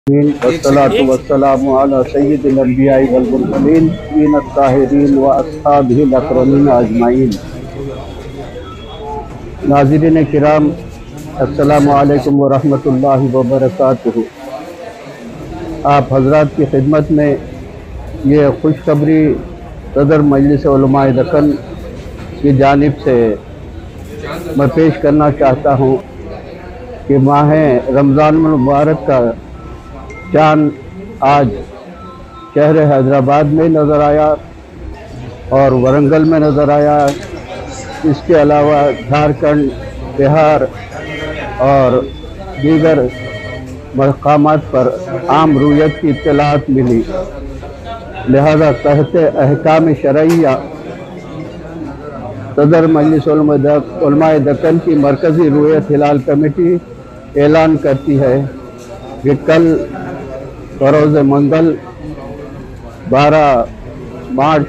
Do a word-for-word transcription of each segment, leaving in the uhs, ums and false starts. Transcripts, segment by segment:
والصلاة والسلام على سید الانبیاء والمرسلین من الطاہرین و اصحابہ الاکرمین اجمعین۔ ناظرین کرام، السلام علیکم ورحمۃ اللہ وبرکاتہ۔ آپ حضرات کی خدمت میں یہ خوشخبری صدر مجلس علماء دکن کی جانب سے میں پیش کرنا چاہتا ہوں کہ ماہ رمضان المبارک کا چاند آج شہر حیدرآباد میں نظر آیا اور ورنگل میں نظر آیا۔ اس کے علاوہ جھارکھنڈ، بہار اور دیگر مقامات پر عام رویت کی اطلاعات ملی، لہذا تحت احکام شرعیہ صدر مجلس علماء دکن کی مرکزی رویت ہلال کمیٹی اعلان کرتی ہے کہ کل بروز منگل بارہ مارچ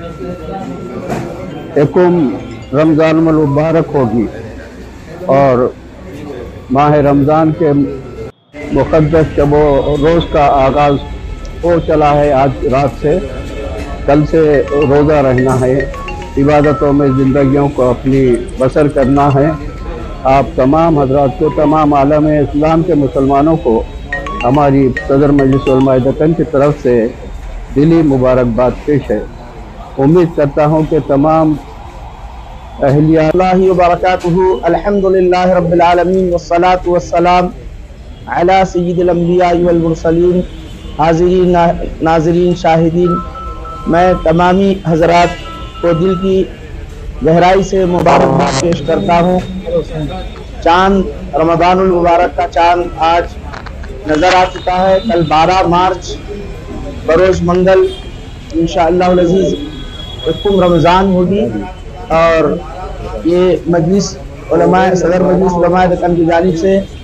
یکم رمضان المبارک ہوگی اور ماہ رمضان کے مقدس شب و روز کا آغاز ہو چلا ہے۔ آج رات سے کل سے روزہ رہنا ہے، عبادتوں میں زندگیوں کو اپنی بسر کرنا ہے۔ آپ تمام حضرات کو، تمام عالم اسلام کے مسلمانوں کو ہماری صدر مجلس علماء دکن کی طرف سے دلی مبارکباد پیش ہے۔ امید کرتا ہوں کہ تمام اہلیہ اللہ وبرکاتہ۔ الحمدللہ رب العالمین والصلاة والسلام علی سید الانبیاء والمرسلین۔ حاضرین، ناظرین، شاہدین، میں تمامی حضرات کو دل کی گہرائی سے مبارکباد پیش کرتا ہوں۔ چاند رمضان المبارک کا چاند آج نظر آ چکا ہے۔ کل بارہ مارچ بروز منگل انشاءاللہ العزیز یکم رمضان ہوگی اور یہ مجلس علماء صدر مجلس علماء دکن کی جانب سے